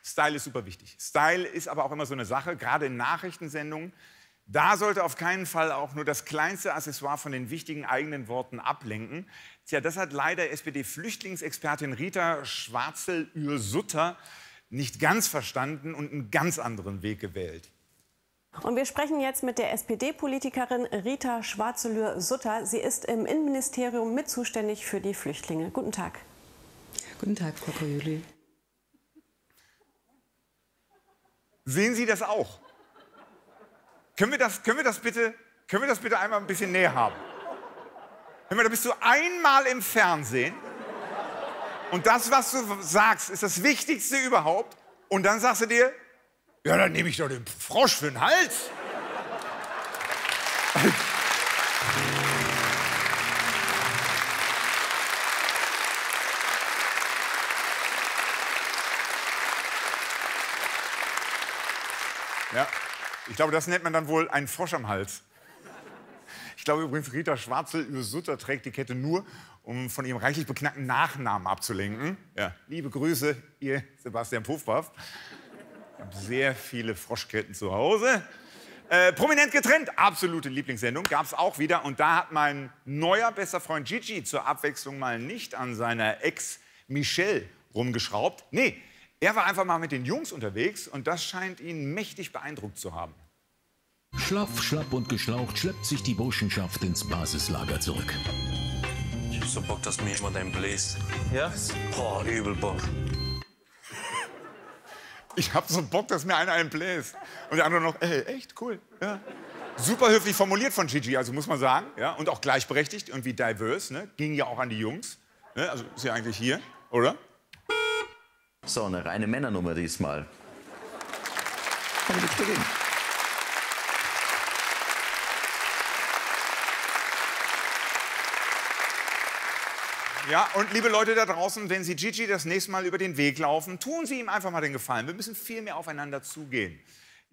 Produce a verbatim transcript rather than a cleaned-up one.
Style ist super wichtig. Style ist aber auch immer so eine Sache, gerade in Nachrichtensendungen. Da sollte auf keinen Fall auch nur das kleinste Accessoire von den wichtigen eigenen Worten ablenken. Tja, das hat leider S P D-Flüchtlingsexpertin Rita Schwarzel-Ührsutter nicht ganz verstanden und einen ganz anderen Weg gewählt. Und wir sprechen jetzt mit der S P D-Politikerin Rita Schwarzelühr-Sutter. Sie ist im Innenministerium mit zuständig für die Flüchtlinge. Guten Tag. Guten Tag, Frau Koyuli. Sehen Sie das auch? Können wir das, können wir das bitte, können wir das bitte einmal ein bisschen näher haben? Hör mal, da bist du einmal im Fernsehen und das, was du sagst, ist das Wichtigste überhaupt. Und dann sagst du dir, ja, dann nehme ich doch den Frosch für den Hals. Ja, ich glaube, das nennt man dann wohl einen Frosch am Hals. Ich glaube übrigens, Rita Schwarzel-Ührsutter trägt die Kette nur, um von ihrem reichlich beknackten Nachnamen abzulenken. Ja, liebe Grüße, ihr Sebastian Puffpaff. Ich habe sehr viele Froschketten zu Hause. Äh, prominent getrennt, absolute Lieblingssendung, gab es auch wieder. Und da hat mein neuer bester Freund Gigi zur Abwechslung mal nicht an seiner Ex Michelle rumgeschraubt. Nee, er war einfach mal mit den Jungs unterwegs und das scheint ihn mächtig beeindruckt zu haben. Schlaff, schlapp und geschlaucht schleppt sich die Burschenschaft ins Basislager zurück. Ich hab so Bock, dass mir jemand einen bläst. Ja? Boah, übel Bock. Ich hab so Bock, dass mir einer einen bläst. Und der andere noch, ey, echt cool. Ja. Super höflich formuliert von Gigi, also muss man sagen. Ja. Und auch gleichberechtigt, irgendwie diverse. Ne? Ging ja auch an die Jungs. Ne? Also ist ja eigentlich hier, oder? So, eine reine Männernummer diesmal. Kann ich nichts dagegen. Ja, und liebe Leute da draußen, wenn Sie Gigi das nächste Mal über den Weg laufen, tun Sie ihm einfach mal den Gefallen. Wir müssen viel mehr aufeinander zugehen.